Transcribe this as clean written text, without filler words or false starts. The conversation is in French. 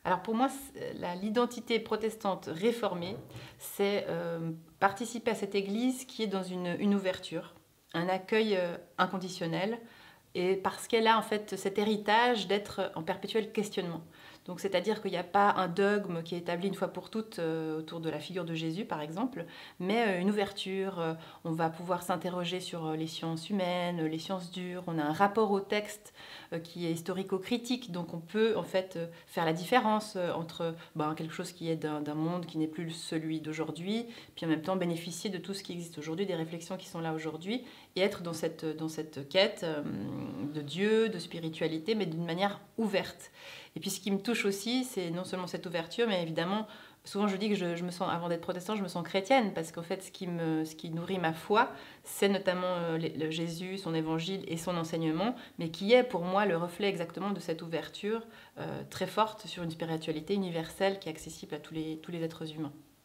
Alors pour moi, l'identité protestante réformée, c'est participer à cette Église qui est dans une ouverture, un accueil inconditionnel, et parce qu'elle a en fait cet héritage d'être en perpétuel questionnement. Donc c'est-à-dire qu'il n'y a pas un dogme qui est établi une fois pour toutes autour de la figure de Jésus par exemple, mais une ouverture. On va pouvoir s'interroger sur les sciences humaines, les sciences dures. On a un rapport au texte qui est historico-critique, donc on peut en fait faire la différence entre quelque chose qui est d'un monde qui n'est plus celui d'aujourd'hui, puis en même temps bénéficier de tout ce qui existe aujourd'hui, des réflexions qui sont là aujourd'hui, et être dans cette quête de Dieu, de spiritualité, mais d'une manière ouverte. Et puis ce qui me touche aussi, c'est non seulement cette ouverture, mais évidemment, souvent je dis que je me sens, avant d'être protestante, je me sens chrétienne, parce qu'en fait, ce qui nourrit ma foi, c'est notamment le Jésus, son évangile et son enseignement, mais qui est pour moi le reflet exactement de cette ouverture très forte sur une spiritualité universelle qui est accessible à tous les êtres humains.